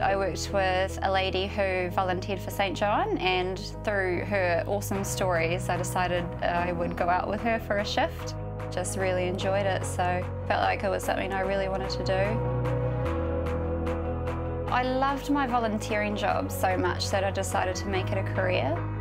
I worked with a lady who volunteered for St John, and through her awesome stories I decided I would go out with her for a shift. Just really enjoyed it, so felt like it was something I really wanted to do. I loved my volunteering job so much that I decided to make it a career.